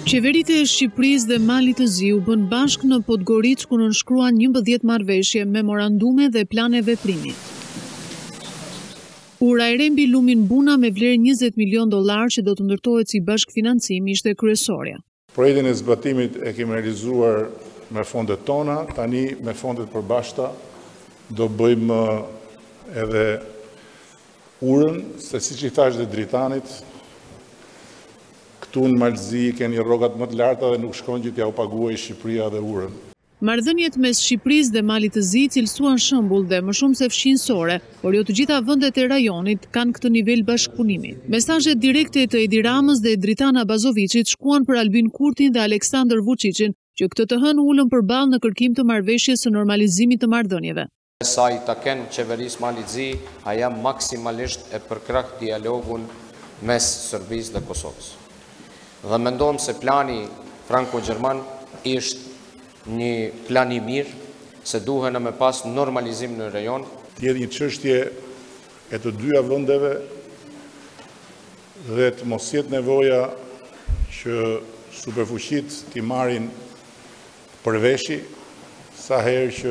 Qeveritë e Shqipërisë dhe Malit të Zi u bën bashkë në Podgoricë ku nënshkruan 11 marrëveshje, memorandume dhe plane veprimi. Ura e re mbi lumin Buna me vlerë $20 milion që do të ndërtohet si bashkëfinancim ishte kryesorja. Projektin e zbatimit e kemi realizuar me fondet tona, tani me fondet përbashkëta do bëjmë edhe urën, se siç I thash dhe dritanit, këtu në Malzi keni rrogat më të larta dhe nuk shkon që t'ja u paguaj Shqipëria dhe urën. Marrëdhëniet mes Shqipërisë dhe Malit të Zi cilësuan shembull dhe më shumë se fshinjësore, por jo të gjitha vendet e rajonit kanë këtë nivel bashkëpunimi. Mesazhet direkte të Edi Ramës dhe Dritana Bazoviçit shkuan për Albin Kurtin dhe Aleksandar Vučićin, që këtë të hënë ulën përballë në kërkim të marrëveshjes së normalizimit të marrëdhënieve. Sa I taken qeverisë Malit Zi, ajo maksimalisht e përkrah dialogun mes Serbisë dhe Kosovës. Dhe mendojmë se plani franko-gjerman ishte një plan I mirë, se duhen me pas normalizim në rajon. Tjetë një çështje e të dyja vendeve dhe të mos jetë nevoja që superfuqit t'i marrin përveshi sa herë që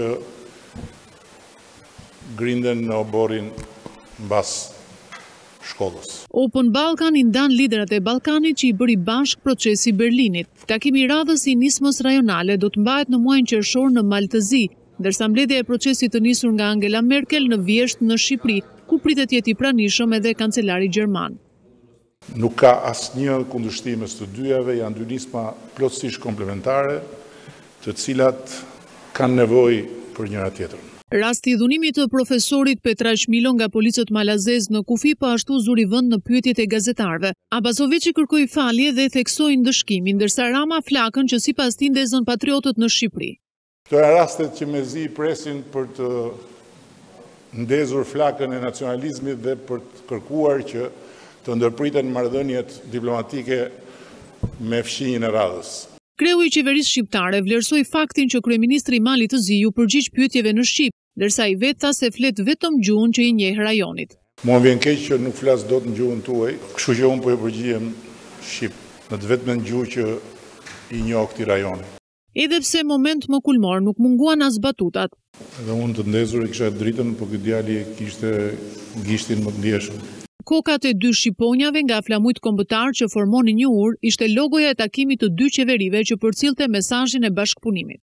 grinden në oborin mbas shkollës. Open Balkan I ndan liderat e Ballkanit që I bëri bashk procesi Berlinit. Takimi I radhës I nismës rajonale do të mbahet në muajin qershor në Mal të Zi, ndërsa mbledhja e procesit të nisur nga Angela Merkel në Vjeshtë në Shqipëri, ku pritet jetë I pranishëm edhe kancelari gjerman. Nuk ka asnjë kundërshtim mes të dyjave, janë dy nisma plotësisht komplementare, të cilat kanë nevojë për njëra tjetrën. Rasti I dhunimit të profesorit Petrash Milo nga policët malazez në kufi po ashtu zuri vend në pyetjet e gazetarëve. Abazoviçi kërkoi falje dhe theksoi ndëshkimin, ndërsa Rama flakën që sipas tij ndezën patriotët në Shqipëri. Këto janë rastet që mezi presin për të ndezur flakën e nacionalizmit dhe për të kërkuar që të ndërpriten marrëdhëniet diplomatike me fshinjën e radhës. Kreu I qeverisë shqiptare vlerësoi faktin që kryeministri I Malit të Zi u përgjigj pyetjeve në shqip, ndërsa I vet tha se flet vetëm gjuhën që I njeh rajonit. Mua vjen keq që nuk flas dot në gjuhën tuaj, kështu që unë po e përgjigjem shqip, në të vetmen gjuhë që I njoh këtij rajoni. Edhe pse moment më kulmor nuk munguan as batutat. Edhe unë të ndezur e kisha dritën, por ky djali kishte gishtin më të ndjeshëm. Kokat e dy shqiponjave nga flamujt kombëtar që formonin një urë ishte logoja e takimit të dy qeverive që përcillte mesazhin e bashkëpunimit.